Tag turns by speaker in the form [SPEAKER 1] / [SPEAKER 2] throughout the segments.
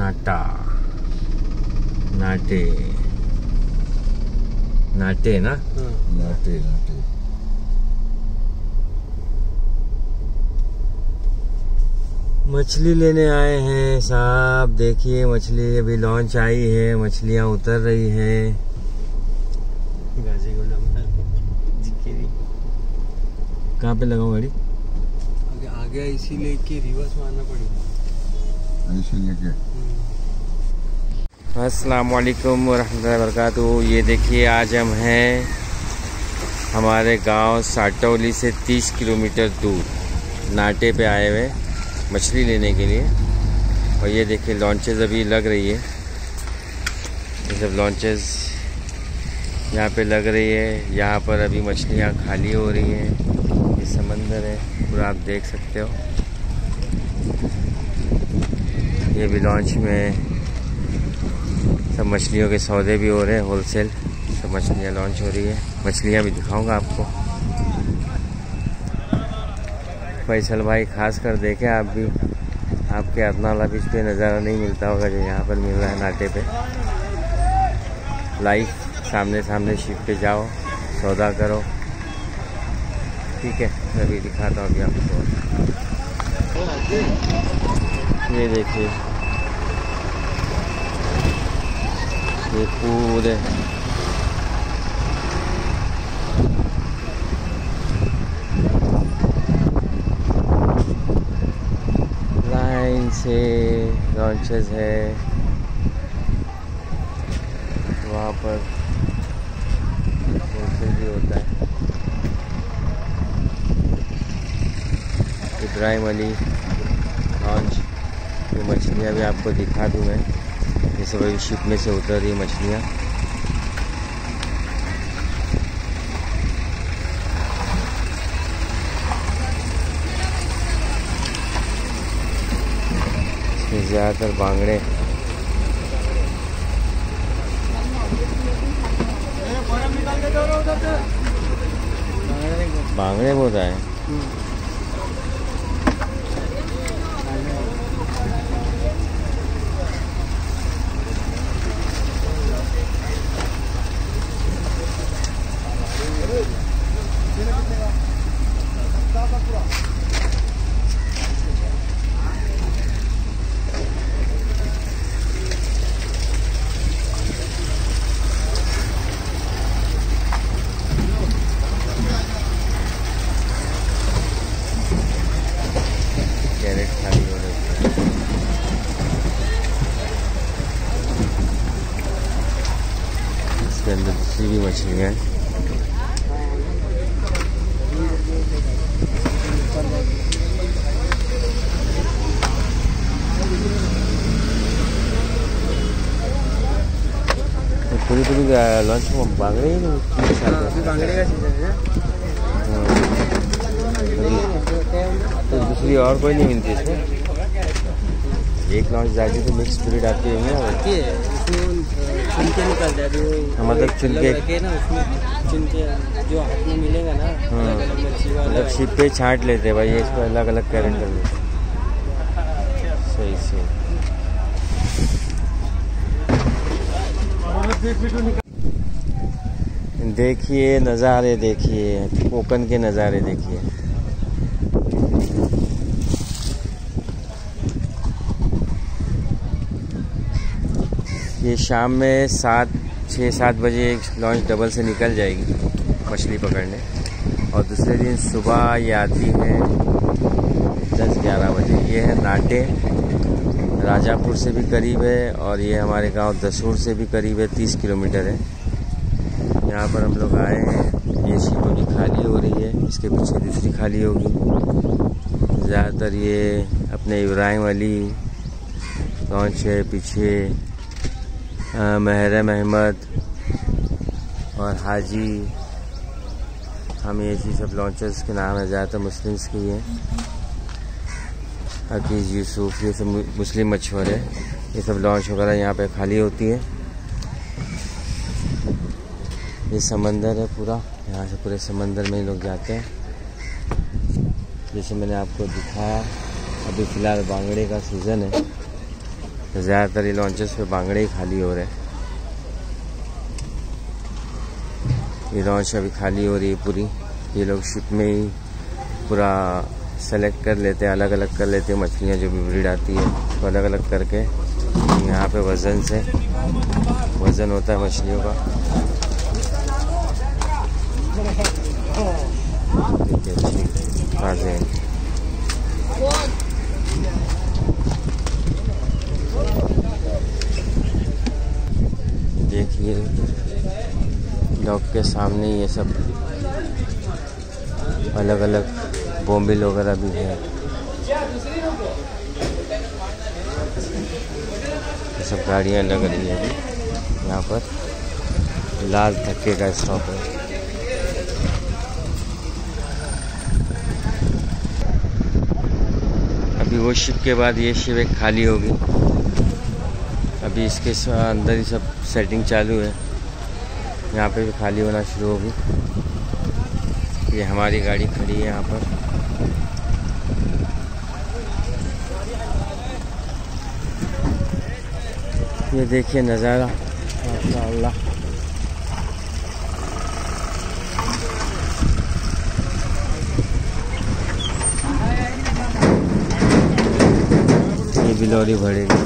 [SPEAKER 1] नाटा नाटे नाटे ना
[SPEAKER 2] नाटे नाटे।
[SPEAKER 1] मछली लेने आए हैं साहब। देखिए मछली अभी लॉन्च आई है, मछलियां उतर रही हैं। कहाँ पे लगाऊं गाड़ी?
[SPEAKER 3] आगे इसीलिए कि रिवर्स मारना पड़ेगा
[SPEAKER 2] इसीलिए।
[SPEAKER 1] अस्सलाम वालेकुम वरहमतुल्लाहि वबरकातुहू। ये देखिए आज हम हैं हमारे गांव साटौली से 30 किलोमीटर दूर नाटे पे आए हुए मछली लेने के लिए। और ये देखिए लॉन्चेस अभी लग रही है, ये सब लॉन्चेस यहाँ पे लग रही है। यहाँ पर अभी मछलियाँ खाली हो रही हैं। ये समंदर है पूरा, आप देख सकते हो। ये भी लॉन्च में सब मछलियों के सौदे भी हो रहे हैं, होलसेल सब मछलियाँ लॉन्च हो रही है। मछलियाँ भी दिखाऊंगा आपको। फैसल भाई खास कर देखें आप भी, आपके अदनाला बीच पे नज़ारा नहीं मिलता होगा जो यहाँ पर मिल रहा है नाटे पे। लाइव सामने सामने शिप पे जाओ, सौदा करो। ठीक है, मैं भी दिखाता हूँ अभी आपको। ये देखिए ये पूरे लाइन से लॉन्चेस है। वहाँ पर होलसेल भी होता है। इब्राहिम अली लॉन्च। ये मछलियाँ भी आपको दिखा दूँ मैं। ये सब अभी शिप में से उतर रही मछलियाँ। इसमें ज़्यादातर बांगड़े बांगड़े बहुत आए। कैरेट खाली हो रहे हैं। इसके अंदर दूसरी भी मछलियाँ हैं। पूरी पूरी लॉन्च में बांगड़े ही नहीं।
[SPEAKER 3] बांगड़े का सीजन है।
[SPEAKER 1] तो दूसरी और कोई नहीं मिलती इसमें। एक लॉन्च जाती तो मिक्स ब्रीड आती है ना,
[SPEAKER 3] चुन के निकलता है।
[SPEAKER 1] मतलब चुन के
[SPEAKER 3] ना, उसमें चुन के जो हाथ में मिलेगा ना,
[SPEAKER 1] मतलब शिप पे छांट लेते भाई। इसको अलग अलग कैरेट कर लेते। सही से देखिए नज़ारे, देखिए कोकन के नज़ारे देखिए। ये शाम में 6-7 बजे लॉन्च डबल से निकल जाएगी मछली पकड़ने। और दूसरे दिन सुबह ये आती है 10-11 बजे। ये है नाटे, राजापुर से भी करीब है और ये हमारे गांव दसूर से भी करीब है, 30 किलोमीटर है। यहाँ पर हम लोग आए हैं। ये शिप अभी खाली हो रही है, इसके पीछे दूसरी खाली होगी। ज़्यादातर ये अपने इब्राहिम अली लॉन्च है, पीछे महरम अहमद और हाजी हम ये चीज़ सब लॉन्चर्स के नाम है। ज़्यादातर मुस्लिम्स की हैं। हकीज यूसुफ ये सब मुस्लिम मछुआरे, ये सब लॉन्च वगैरह यहाँ पे खाली होती है। ये समंदर है पूरा, यहाँ से पूरे समंदर में ही लोग जाते हैं। जैसे मैंने आपको दिखाया, अभी फ़िलहाल बांगड़े का सीज़न है तो ज़्यादातर ये लॉन्चेस पे बांगड़े ही खाली हो रहे हैं। ये लॉन्च अभी खाली हो रही है पूरी। ये लोग शिप में ही पूरा सेलेक्ट कर लेते हैं, अलग अलग कर लेते हैं मछलियाँ जो भी ब्रीड आती है, तो अलग अलग करके यहाँ पे वज़न से वज़न होता है मछलियों का। देखिए ताज़े हैं। देखिए डॉक के सामने ये सब अलग अलग बोम्बिल वगैरह भी है। ये सब गाड़ियाँ लग रही है अभी यहाँ पर। लाल धक्के का स्टॉप है। अभी वो शिप के बाद ये शिप एक खाली होगी। अभी इसके अंदर ही सब सेटिंग चालू है। यहाँ पे भी खाली होना शुरू होगी। ये हमारी गाड़ी खड़ी है यहाँ पर। ये देखिए नज़ारा माशाअल्लाह। ये बिलोरी भरेगी।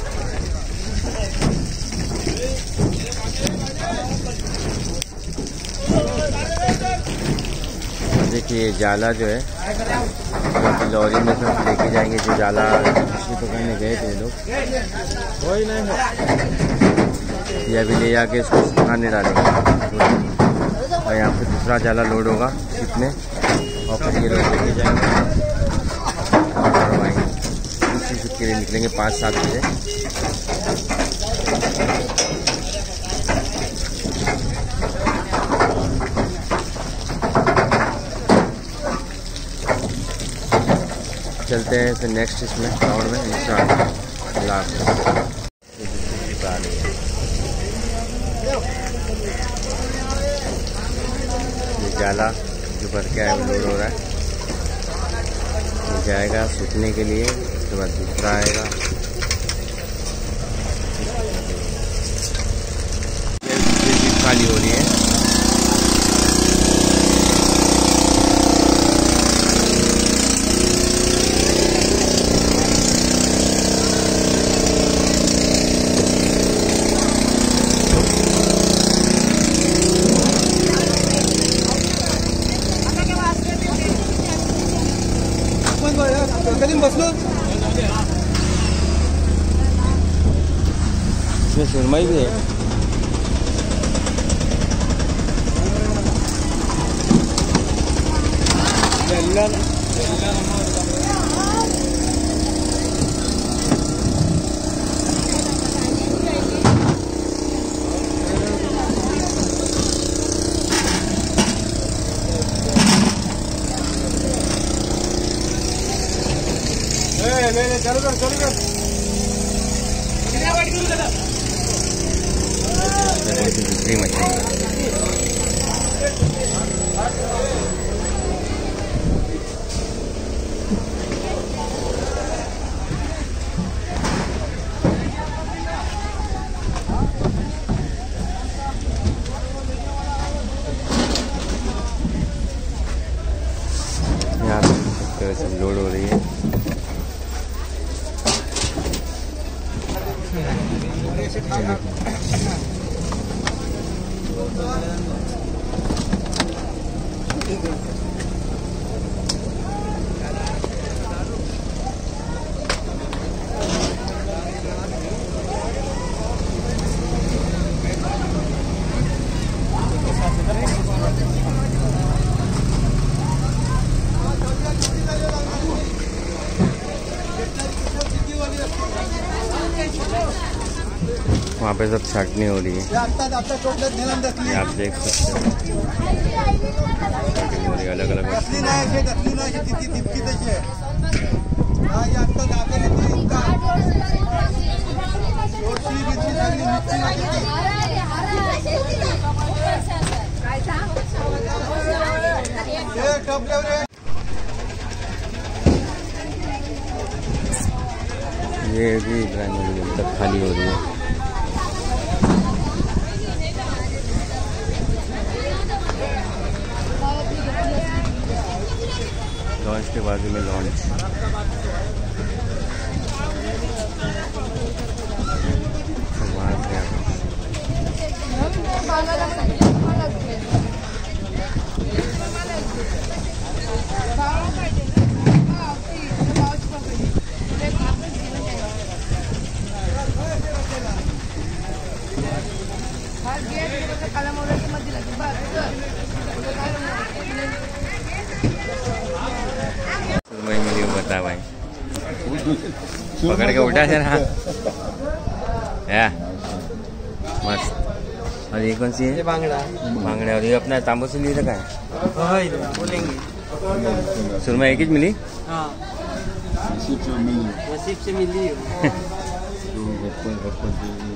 [SPEAKER 1] देखिए ये जाला जो है लॉरी में सब लेके जाएंगे। जो जाला मछली पकड़ने गए थे लोग, कोई नहीं है, ये अभी ले जाके इसको सुखाने डालेंगे। और यहाँ पे दूसरा जाला लोड होगा शिप में और फिर ये लोग लेके जाएंगे और करवाएंगे। दूसरी शिप के लिए निकलेंगे 5-7 बजे। चलते हैं फिर नेक्स्ट इसमें राउंड में इंशाअल्लाह। ये जाला जो भर के आया वो लोड हो रहा है। ये जाएगा सूखने के लिए, उसके बाद दूसरा आएगा। ये खाली हो रही है। इसमें सुरमई भी है। दूसरी मछली यहाँ पे सब लोड हो रही है। वहाँ पे सब छाटनी हो रही है, ये आप देख सकते हो। हो रही है अलग अलग ये भी प्राइमरी जब तक खाली हो रही है। लॉन्च के बाजू में लॉन्च। बता भाई पकड़ के उठा से ना या मस्त। और ये कौन सी है?
[SPEAKER 3] बांगड़ा।
[SPEAKER 1] बांगड़ा। और ये अपना तांबू से लिए रखा है।
[SPEAKER 3] बोलेंगे
[SPEAKER 1] सुरमा एक ही मिली।
[SPEAKER 3] हाँ नसीब से मिली।